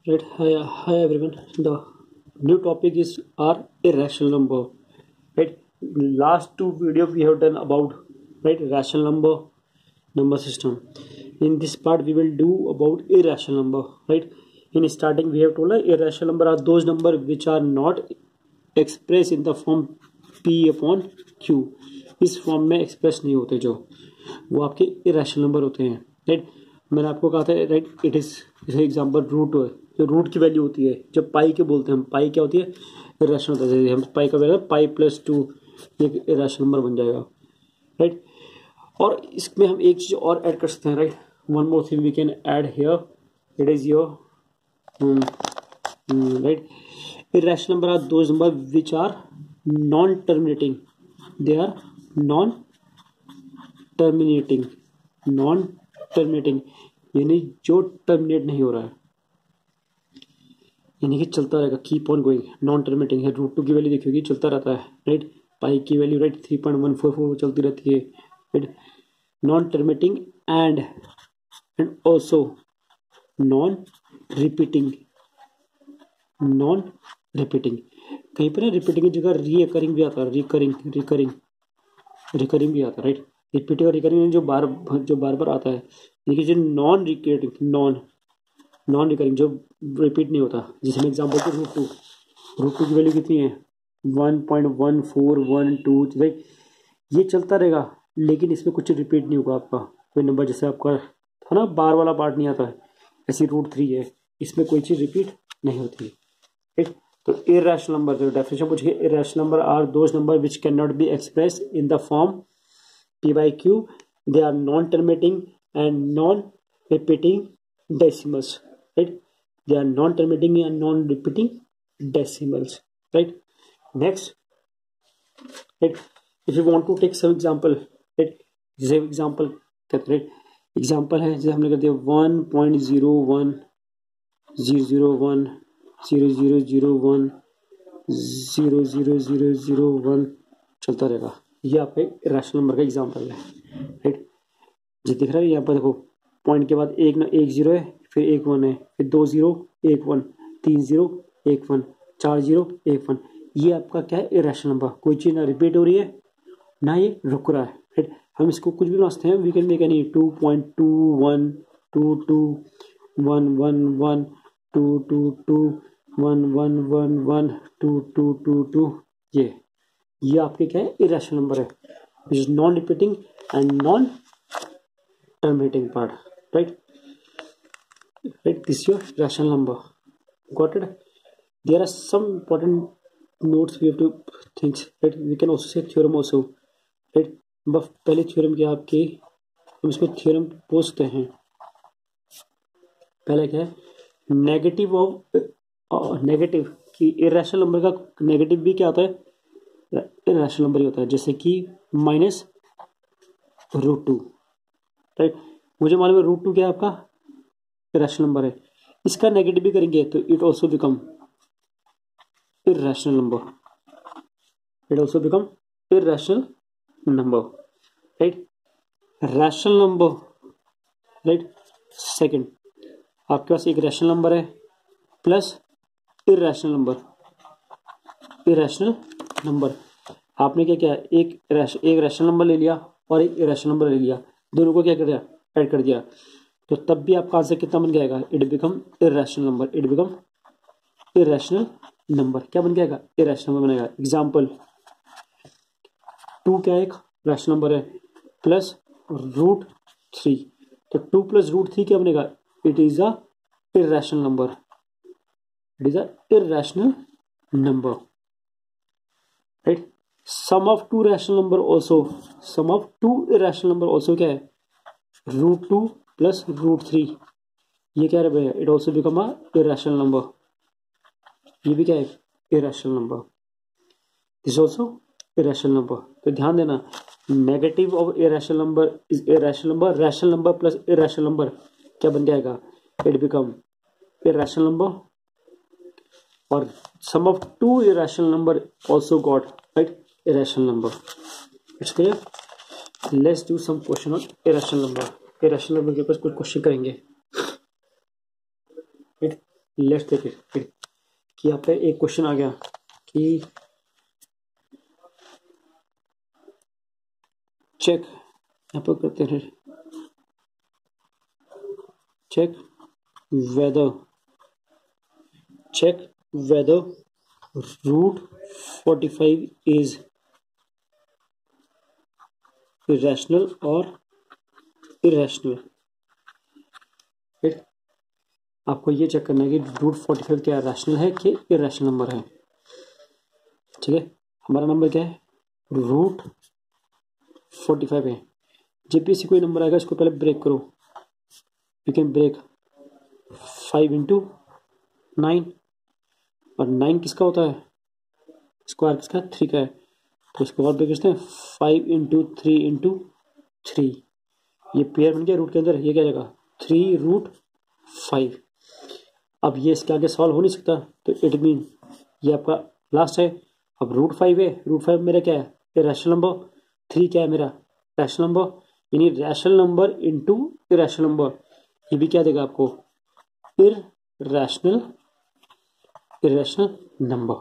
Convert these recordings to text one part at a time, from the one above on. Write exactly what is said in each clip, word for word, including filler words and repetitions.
Right. Hi, hi everyone. The new topic is our irrational number. Right. Last two videos we have done about right rational number number system. In this part we will do about irrational number. Right. In starting we have told that irrational number are those number which are not expressed in the form p upon q. इस form में express नहीं होते, जो वो आपके irrational number होते हैं. Right. मैंने आपको कहा था राइट इट इज जैसे एग्जांपल रूट है, जो रूट की वैल्यू होती है जब पाई के बोलते हैं हम, पाई क्या होती है इरेशनल होता है. हम पाई का वैल्यू पाई प्लस टू एक इरेशनल नंबर बन जाएगा. राइट. और इसमें हम एक चीज और ऐड कर सकते हैं. Right. One more thing we can add here, it is your right irrational number are those number which are non terminating. They are non terminating. non terminating यानी जो टर्मिनेट नहीं हो रहा है, यानी कि चलता रहेगा, keep on going. Non terminating है. रूट टू की वैल्यू देखिएगी चलता रहता है. राइट. पाई की value right three point one four four चलती रहती है. Right. Non terminating and and also non repeating. Non repeating कहीं पर रिपीटिंग की जगह रीअकरिंग भी आता है. रिकरिंग रिकरिंग रिकरिंग भी आता है. राइट. रिपीटिंग और रिकरिंग जो बार जो बार बार आता है. देखिए जो non recurring non non recurring जो रिपीट नहीं होता, जिसमें एग्जांपल तो रूट टू रूट टू की वैल्यू कितनी है one point one four one two. Right. ये चलता रहेगा लेकिन इसमें कुछ रिपीट नहीं होगा आपका कोई नंबर. जैसे आपका था ना बार वाला पार्ट नहीं आता है, ऐसी रूट थ्री है, इसमें कोई चीज रिपीट नहीं होती. राइट. तो irrational number जो डेफिनेशन पूछिए, irrational number are those number which cannot be expressed in the form p by q. They are non-terminating and non-repeating decimals. Right. They are non-terminating and non-repeating decimals. Right. Next. Right. If you want to take some example, right. जैसे example कहते हैं, example है जैसे हमने कर दिया one point zero one zero zero one zero zero zero one zero zero zero zero one चलता रहेगा. ये आपका इरेशनल नंबर का एग्जांपल है. राइट. जो दिख रहा है यहाँ पर देखो, पॉइंट के बाद एक ना एक जीरो है, फिर एक वन है, फिर दो जीरो एक वन, तीन जीरो एक वन, चार जीरो एक वन. ये आपका क्या है इरेशनल नंबर. कोई चीज ना रिपीट हो रही है ना ये रुक रहा है. राइट. हम इसको कुछ भी बना सकते हैं. We can make any two point two one two two one one one two two two one one one one two two two two. ये ये आपके क्या है इरेशनल नंबर है, which is non repeating and non terminating part. Right. Right. This your irrational number. Got it. There are some important notes we have to thinks. Right. We can also say theorem also. Right. बस पहले theorem क्या आपके, हम इसको theorem पूछते हैं. पहले क्या है नेगेटिव ऑफ नेगेटिव कि इरेशनल नंबर का नेगेटिव भी क्या होता है इरेशनल नंबर ही होता है. जैसे कि माइनस रूट टू. राइट. मुझे मालूम है रूट टू क्या है आपका इरेशनल नंबर है, इसका नेगेटिव भी करेंगे तो it also become irrational number. It also become irrational number. Right. Rational number. Right. Second आपके पास एक रैशनल नंबर है plus irrational number. Irrational number आपने क्या किया, एक रैश, एक रैशनल नंबर ले लिया और एक इरेशनल नंबर ले लिया, दोनों को क्या कर दिया ऐड कर दिया, तो तब भी आपका आंसर कितना बन जाएगा it become irrational number. It become irrational number. क्या बन जाएगा इरेशनल नंबर बनेगा. एग्जाम्पल टू क्या एक रैशनल नंबर है प्लस रूट थ्री, तो टू प्लस रूट थ्री क्या बनेगा it is a irrational number. It is a irrational number. Right. Sum of two rational number also, sum of two irrational number also क्या है root two plus root three. ये क्या है, it also become a irrational number. ये भी क्या है irrational number. This also irrational number. तो ध्यान देना negative of irrational number is irrational number. rational number plus irrational number क्या बन जाएगा it become irrational number. और sum of two irrational number also got right irrational number. It's clear. Let's do some question on irrational number. irrational number के ऊपर कुछ question करेंगे. Let's take it कि यहाँ पे एक क्वेश्चन आ गया कि चेक, यहाँ पर करते हैं check whether check whether root forty-five is irrational or irrational। फिर आपको ये चेक करना है कि रूट फोर्टी फाइव क्या रैशनल है कि इरेशनल नंबर है। ठीक है, हमारा नंबर क्या है, रूट फोर्टी फाइव है। जब भी ऐसी कोई नंबर आएगा इसको पहले ब्रेक करो। You can break five into nine, और नाइन किसका होता है, स्क्वायर किसका, थ्री का है, तो इसको और ब्रेक करते हैं five into three into three, ये पेयर बन गया रूट के अंदर, ये क्या जाएगा थ्री रूट फाइव। अब ये इसके आगे सॉल्व हो नहीं सकता, तो इट मीन ये आपका लास्ट है। अब रूट फाइव है, रूट फाइव मेरा क्या है, ये रैशनल नंबर, थ्री क्या है मेरा रैशनल नंबर, यानी rational number into irrational number, ये भी क्या देगा आपको, इररेशनल इरेशनल नंबर।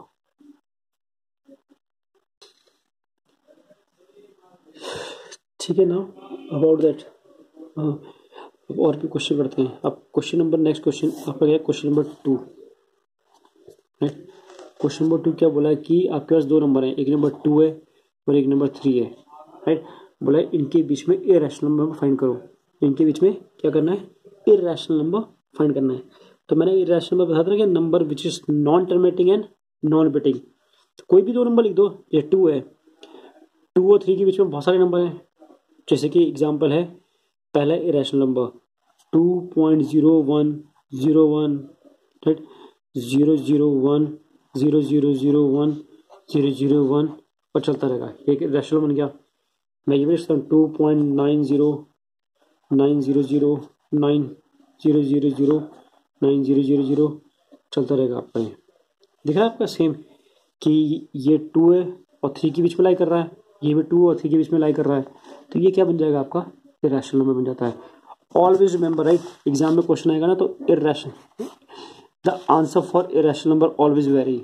ठीक है ना, अबाउट दैट और भी क्वेश्चन करते हैं। अब क्वेश्चन नंबर नेक्स्ट क्वेश्चन आपका क्या है, question number two. Right, question number two क्या बोला है कि आपके पास दो नंबर है, एक नंबर टू है और एक नंबर थ्री है। राइट, बोला है इनके बीच में इरेशनल नंबर फाइंड करो। इनके बीच में क्या करना है, इरेशनल नंबर फाइंड करना है। तो मैंने इरेशनल नंबर बताया था कि number which is non terminating and non repeating. तो कोई भी दो नंबर लिख दो, ये टू है, टू और थ्री के बीच में बहुत सारे नंबर हैं। जैसे कि एग्जांपल है, पहला irrational number two point zero one zero one, right, zero zero one zero zero zero one zero zero one, और चलता रहेगा, एक इरेशनल बन गया। मैं ये भी लिखता हूँ two point nine zero nine zero zero nine zero zero zero nine zero zero zero, चलता रहेगा आपका। ये दिख रहा है आपका सेम कि ये टू है और थ्री के बीच में लाई कर रहा है, ये भी टू और थ्री के बीच में लाई कर रहा है, तो ये क्या बन जाएगा आपका, इरेशनल नंबर बन जाता है। ऑलवेज रिमेंबर, राइट, एग्जाम में क्वेश्चन आएगा ना तो irrational, the answer for irrational number always vary,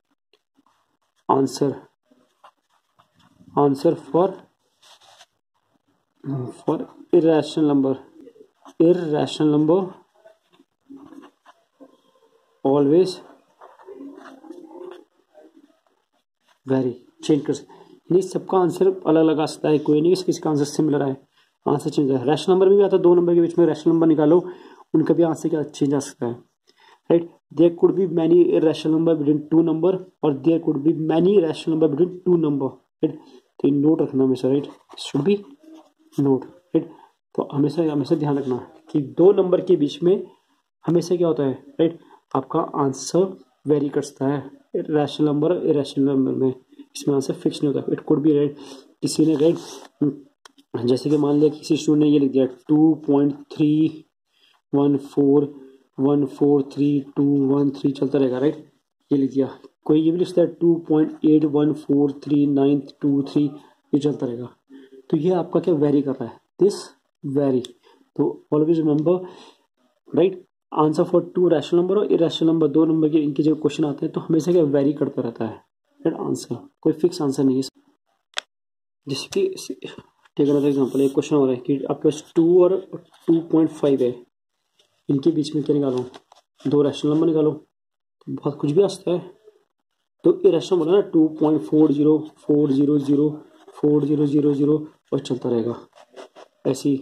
answer answer for for irrational number irrational number always vary, change कर नहीं, सबका आंसर अलग अलग आ सकता है, कोई नहीं किसी का आंसर सिमिलर है, आंसर चेंज है। रैशनल नंबर में भी आता है, दो नंबर के बीच में रैशनल नंबर निकालो, उनका भी आंसर क्या चेंज आ सकता है। Right, there could be many rational number between two number और there could be many rational number between two number. Right, तो ये नोट रखना हमेशा, right, should be note. Right, तो हमेशा हमेशा ध्यान रखना कि दो नंबर के बीच में हमेशा क्या होता है, राइट, आपका आंसर वेरी कर सकता है, रैशनल नंबर और इरेशनल नंबर में, इसमें आंसर फिक्स नहीं होता। इट कुड बी, राइट, किसी ने, राइट, जैसे कि मान लिया किसी स्टूडेंट ने ये लिख दिया two point three one four one four three two one three, चलता रहेगा, राइट, ये लिख दिया। कोई ये भी लिखता है two point eight one four three nine two three, ये चलता रहेगा। तो ये आपका क्या वेरी कर रहा है, दिस वेरी। तो always remember, right, answer for two rational number और इरेशनल नंबर, दो नंबर के इनके जो क्वेश्चन आते हैं तो हमेशा क्या वेरी करता रहता है, राइट, आंसर कोई फिक्स आंसर नहीं है। जैसे कि टेक अनदर एग्जांपल, एक क्वेश्चन हो रहा है कि आपके पास टू और टू पॉइंट फाइव है, इनके बीच में क्या निकालो, दो रैशनल नंबर निकालो, तो बहुत कुछ भी आ सकता है। तो इरेशनल बोला ना, two point four zero four zero zero four zero zero zero, और चलता रहेगा ऐसी।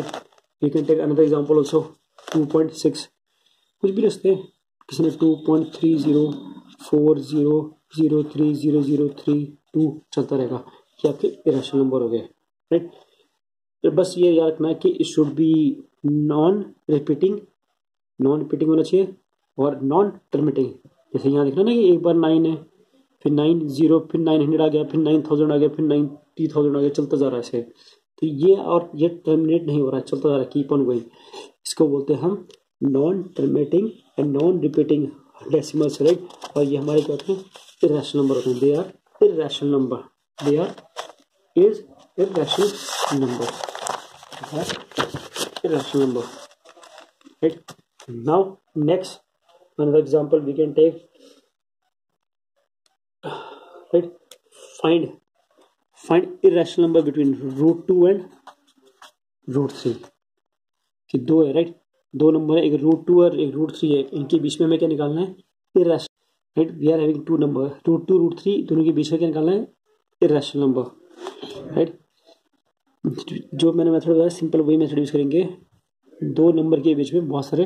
You can take another example also, two point six, कुछ भी लिखते हैं, किसी ने two point three zero four zero zero three zero zero three two, चलता रहेगा, कि आपके इरेशनल नंबर हो गए। राइट, तो बस ये याद रखना है कि it should be non repeating, non repeating होना चाहिए और नॉन टर्मिनेटिंग। जैसे यहाँ देखना ना कि एक बार नाइन है, फिर नाइन जीरो, फिर नाइन हंड्रेड आ गया, फिर नाइन थाउजेंड आ गया, फिर नाइनटी थाउजेंड आ गया, चलता जा रहा है ऐसे। तो ये और ये टर्मिनेट नहीं हो रहा है, चलता जा रहा है, कीप ऑन गोइंग। इसको बोलते हैं हम non terminating and non repeating decimals, right. और ये हमारे क्या होते हैं, इरेशनल नंबर होते हैं, they are irrational number, they are is irrational number, irrational number, right. Now next another example we can take, right? Find find irrational number between root two and root three. कि दो है, right? दो number है, एक root two और एक root three है. इनके बीच में हमें क्या निकालना है? Irrational, right? We are having two number, root two root three, दोनों के बीच में क्या निकालना है? Irrational number, right? जो मैंने मेथड बताया सिंपल, वही मेथड यूज करेंगे. दो नंबर के बीच में बहुत सारे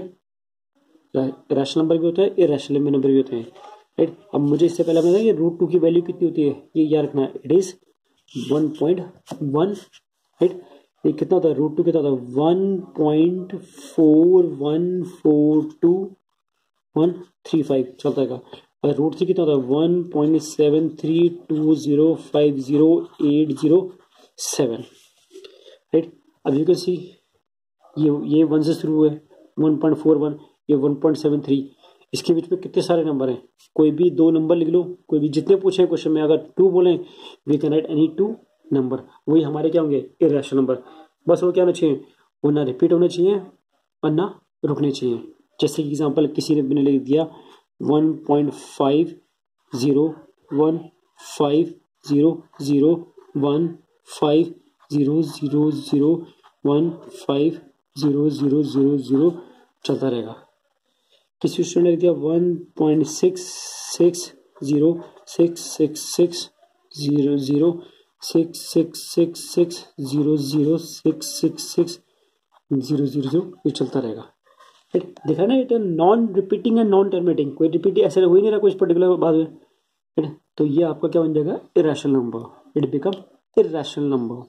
रैशनल नंबर भी होते हैं, इरेशनल नंबर भी होते हैं, राइट? अब मुझे इससे पहले बताया कि रूट टू की वैल्यू कितनी होती है, ये याद रखना है. It is one point one, right? ये कितना होता है? रूट टू कितना होता है? One point four one four two one three five चलता है. और रूट थ्री कितना होता है? One point seven three two zero five zero eight zero seven, right? अब यू कैन सी ये ये वन से शुरू है, वन पॉइंट फोर वन, ये वन पॉइंट सेवन थ्री. इसके बीच में कितने सारे नंबर हैं? कोई भी दो नंबर लिख लो, कोई भी, जितने पूछे क्वेश्चन में. अगर टू बोलें, we can write any two number. वही हमारे क्या होंगे? Irrational number. बस वो क्या होना चाहिए? वो ना रिपीट होना चाहिए और ना रुकने चाहिए. जैसे कि एग्जाम्पल किसी ने मैंने लिख दिया one point five zero one five zero zero one five zero zero zero one five zero zero zero zero चलता रहेगा. किसी स्टूडेंट ने लिख दिया one point six six zero six six six zero zero six six six six zero zero six six six zero zero zero, ये चलता रहेगा. देखा ना, it non repeating and non terminating. कोई रिपीट ऐसा हो ही नहीं रहा कुछ पर्टिकुलर बाद में. तो ये आपका क्या बन जाएगा? Irrational number. It become irrational number.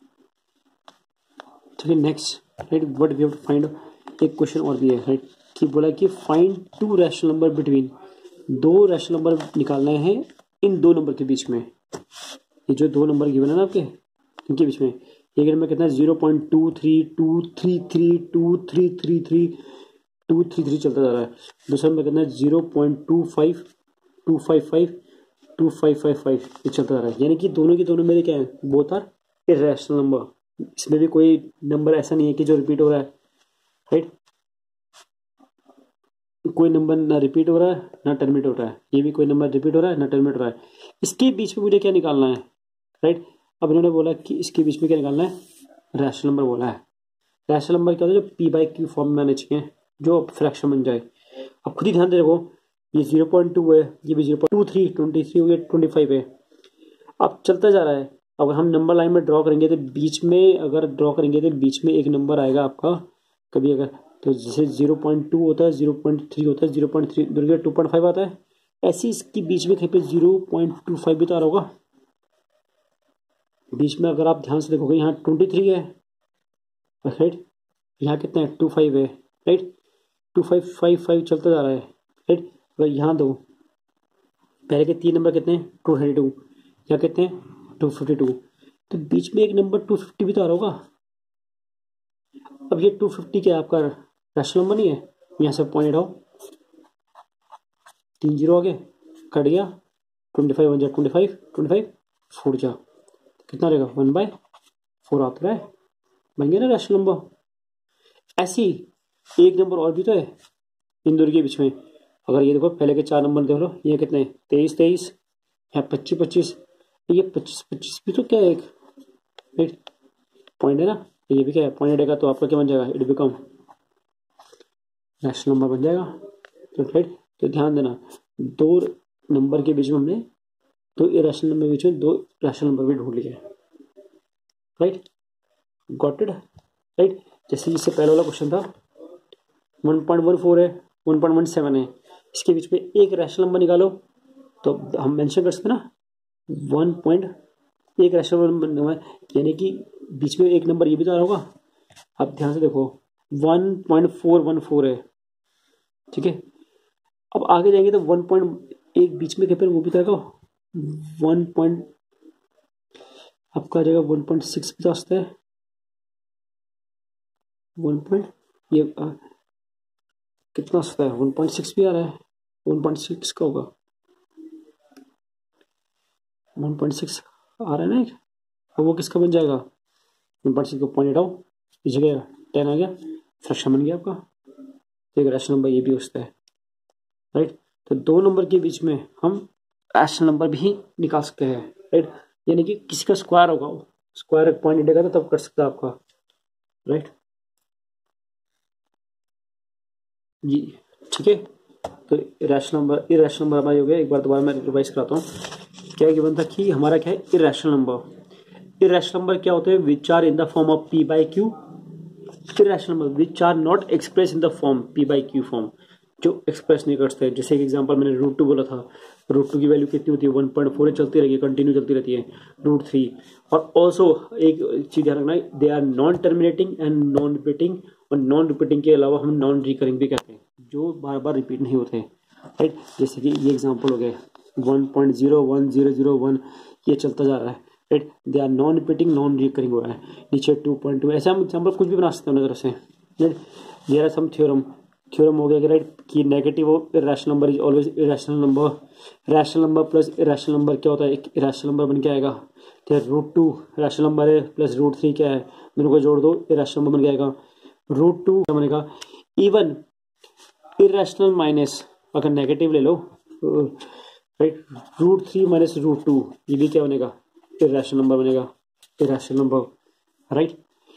ठीक है, next, right? What we have to find. एक क्वेश्चन और भी है, राइट? कि बोला कि find two rational number between, दो रैशनल नंबर निकालना है इन दो नंबर के बीच में. ये जो दो नंबर गिवन है ना आपके, इनके बीच में एक नंबर कितना है? Zero point two three two three three two three three three two three three चलता जा रहा है. दूसरा नंबर कितना है? Zero point two five two five five two five five five, ये चलता जा रहा है. यानी कि दोनों के दोनों मेरे क्या है? Both are irrational number. इसमें भी कोई नंबर ऐसा नहीं है कि जो रिपीट हो रहा है, राइट? कोई नंबर ना रिपीट हो रहा है ना टर्मिनेट हो रहा है. ये भी कोई नंबर रिपीट हो रहा है ना टर्मिनेट हो रहा है. इसके बीच में मुझे क्या निकालना है, राइट? अब इन्होंने बोला कि इसके बीच में क्या निकालना है? रैशनल नंबर बोला है. रैशनल नंबर क्या होता है? जो पी बाई क्यू फॉर्म में आने चाहिए, जो फ्रैक्शन बन जाए. अब खुद ही ध्यान दे रखो, ये जीरो पॉइंट टू है, ये भी zero point two three twenty three हो गया, ट्वेंटी फाइव है. अब चलता जा रहा है. अगर हम नंबर लाइन में ड्रॉ करेंगे तो बीच में, अगर ड्रॉ करेंगे तो बीच में एक नंबर आएगा आपका कभी, अगर तो जैसे जीरो पॉइंट टू होता है, जीरो पॉइंट थ्री होता है, जीरो पॉइंट थ्री दुर्गा टू पॉइंट फाइव आता है. ऐसे इसके बीच में कहीं पे जीरो पॉइंट टू फाइव भी तो आ रहा होगा बीच में. अगर आप ध्यान से देखोगे, यहाँ ट्वेंटी थ्री है, राइट? यहाँ कितना है? टू फाइव है, right? Two five five five चलता जा रहा है, राइट? अगर यहाँ दो पहले के तीन नंबर कितने हैं? Two thirty two. यहाँ कितने हैं? Two fifty two. तो बीच में एक नंबर टू फिफ्टी भी तो आ रहा होगा. अब ये टू फिफ्टी क्या आपका रैशनल नंबर नहीं है? यहाँ से पॉइंट आओ, तीन जीरो आ गए, कट गया, ट्वेंटी फाइव वन जा twenty five, twenty five four जा कितना रहेगा? वन बाय फोर आता है. बन गया ना रैशनल नंबर. ऐसी एक नंबर और भी तो है इन दोनों के बीच में. अगर ये देखो, पहले के चार नंबर देख लो, ये कितने? तेईस तेईस, यहाँ पच्चीस पच्चीस, ये पच्चीस पच्चीस भी तो क्या है? एक राइट पॉइंट है ना, ये भी क्या है? पॉइंट रहेगा. तो आपका क्या बन जाएगा? इट बिकम रैशनल नंबर बन जाएगा. तो राइट, तो ध्यान देना, दो नंबर के बीच में हमने दो इरेशनल नंबर के बीच में दो रैशनल नंबर भी ढूंढ लिया. Right, got it? राइट, जैसे इससे पहले वाला क्वेश्चन था, वन पॉइंट वन फोर है, वन पॉइंट वन सेवन है, इसके बीच में एक रैशनल नंबर निकालो. तो हम मेंशन कर सकते हैं ना, वन पॉइंट एक रैशनल नंबर, यानी कि बीच में एक नंबर ये भी तो आ रहा होगा. आप ध्यान से देखो, one point four one four है, ठीक है. अब आगे जाएंगे तो वन पॉइंट एक बीच में क्या वो भी तो आएगा, वन पॉइंट आपका आ जाएगा वन पॉइंट सिक्स भी तो आ सकता है. वन पॉइंट ये आ, कितना आ सकता है? वन पॉइंट सिक्स भी आ रहा है. वन पॉइंट सिक्स का होगा, वन पॉइंट सिक्स आ रहा है ना. और वो किसका बन जाएगा? वन पॉइंट सिक्स को पॉइंट आउट पीछे गया, टेन आ गया, फ्रैक्शन बन गया आपका. तो एक रैशनल नंबर ये भी हो सकता है. राइट। तो दो नंबर के बीच में हम रैशनल नंबर भी निकाल सकते हैं, राइट। यानी कि किसी का स्क्वायर होगा, स्क्वायर एक पॉइंट देगा तो तब कर सकता है आपका, राइट जी, ठीक है। तो इरेशनल नंबर, इरेशनल नंबर हमारा हो गया। एक बार दोबारा मैं रिवाइज कराता हूँ। क्या गिवन था कि हमारा क्या है, इरेशनल नंबर। इरेशनल नंबर क्या होते हैं, which are in the form of p by q. Irrational number which are not express in the form p by q form, जो एक्सप्रेस नहीं करते। जैसे एक एग्जांपल मैंने रूट टू बोला था, रूट टू की वैल्यू कितनी होती है, वन पॉइंट फोर चलती रहेगी, कंटिन्यू चलती रहती है। रूट थ्री, और ऑल्सो एक चीज ध्यान रखना, they are non terminating and non repeating, और नॉन रिपीटिंग के अलावा हम नॉन रिकरिंग भी कहते हैं, जो बार बार रिपीट नहीं होते, राइट। जैसे कि ये एग्जाम्पल हो गया one point zero one zero zero one, ये चलता जा रहा है, right. They are non repeating non recurring हो रहा है। नीचे टू पॉइंट टू, ऐसे हम एग्जाम्पल कुछ भी बना सकते हैं तरफ से, right. There are some theorem, theorem हो गया कि राइट कि negative of irrational number is always irrational number. Rational number plus irrational number क्या होता है, एक इरेशनल नंबर बन के आएगा। तो रूट टू रैशनल नंबर है, प्लस रूट थ्री क्या है, दोनों को जोड़ दो, इरेशनल नंबर बन के आएगा। रूट टू क्या बनेगा, इवन इरेशनल माइनस, अगर नेगेटिव ले लो, right, root three minus root two, ये भी क्या बनेगा, इरेशनल नंबर बनेगा, irrational number, right.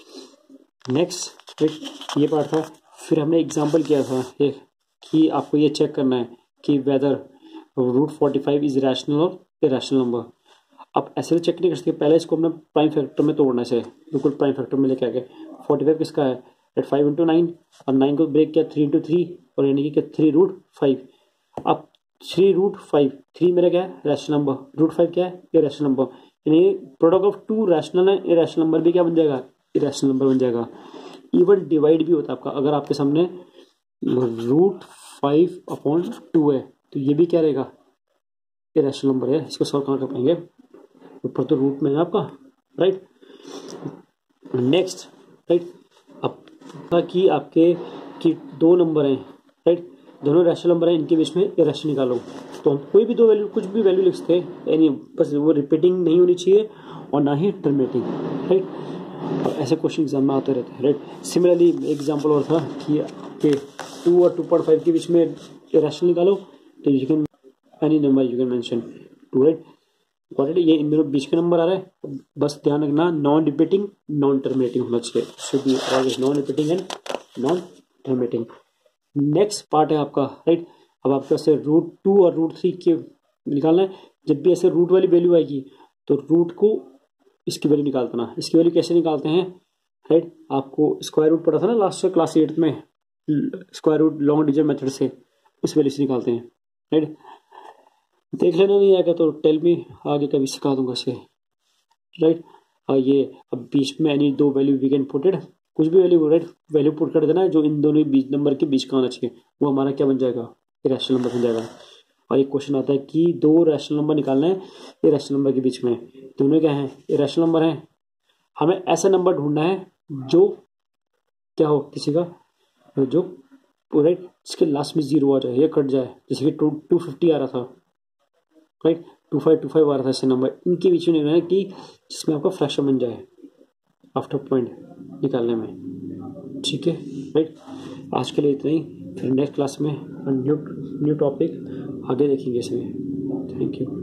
Next, right, ये पार्ट था। फिर हमने एग्जाम्पल किया था एक कि आपको ये चेक करना है कि whether root forty five is rational और इरेशनल नंबर। अब ऐसे तो चेक नहीं कर सकते, पहले इसको हमने प्राइम फैक्टर में तोड़ना है, बिल्कुल प्राइम फैक्टर में लेके आ गए। फोर्टी फाइव किसका है, एट फाइव इंटू नाइन, और नाइन को ब्रेक किया थ्री इंटू थ्री, और यानी कि थ्री रूट फाइव। अब थ्री रूट फाइव, थ्री मेरा क्या है, रैशनल नंबर, रूट फाइव क्या है, इरेशनल नंबर, यानी प्रोडक्ट ऑफ टू रैशनल है इरेशनल नंबर भी क्या बन जाएगा, इरेशनल नंबर बन जाएगा। इवन डिवाइड भी होता है आपका, अगर आपके सामने रूट फाइव अपॉन टू है तो ये भी क्या रहेगा, इरेशनल नंबर है। इसको सॉल्व कहाँ कर पाएंगे, ऊपर तो रूट में है आपका, राइट। नेक्स्ट, राइट, अब कि आपके कि दो नंबर हैं, राइट, दोनों रैशनल नंबर हैं, इनके बीच में इरेशनल निकालो। तो हम कोई भी दो वैल्यू, कुछ भी वैल्यू लिख सकते हैं, यानी बस वो रिपीटिंग नहीं होनी चाहिए और ना ही टर्मिनेटिंग, राइट। और ऐसे क्वेश्चन एग्जाम में आते रहते हैं, राइट। सिमिलरली एग्जांपल और था कि के टू और टू पॉइंट फाइव के बीच में इरेशनल निकालो, तो you can any number you can mention two, right. Already ये इन दोनों बीच के नंबर आ रहा है, बस ध्यान रखना नॉन रिपीटिंग नॉन टर्मिनेटिंग होना चाहिए, should be always non repeating and non terminating. Next part है आपका, राइट। अब आपके पास रूट टू और रूट थ्री के निकालना है। जब भी ऐसे रूट वाली वैल्यू आएगी तो रूट को इसकी वैल्यू निकालते ना। इसकी वैल्यू कैसे निकालते हैं, राइट, आपको स्क्वायर रूट पढ़ा था ना लास्ट क्लास एट में, square root long digit method से, उस वैल्यू से निकालते हैं, राइट। देख लेना, नहीं आएगा तो टेल मी, आगे कभी सिखा दूंगा इसे, राइट। और ये अब बीच में एनी दो value we can put it, कुछ भी वैल्यू, राइट, वैल्यू पुट कर देना है जो इन दोनों बीच नंबर के बीच का आना चाहिए, वो हमारा क्या बन जाएगा, रैशनल नंबर बन जाएगा। और एक क्वेश्चन आता है कि दो रैशनल नंबर निकालना है ये रैशनल नंबर के बीच में, दोनों क्या है, ये रैशनल नंबर है। हमें ऐसा नंबर ढूंढना है जो क्या हो, किसी का जो राइट इसके लास्ट में जीरो आ जाए, ये कट जाए, जैसे कि टू टू फिफ्टी आ रहा था, right, two five two five आ रहा था ऐसे नंबर, इनके बीच में निकालना है कि जिसमें आपका फ्रैक्शन बन जाए आफ्टर पॉइंट निकालने में, ठीक है, राइट। आज के लिए इतना ही, फिर नेक्स्ट क्लास में न्यू न्यू टॉपिक आगे देखेंगे इसमें। Thank you.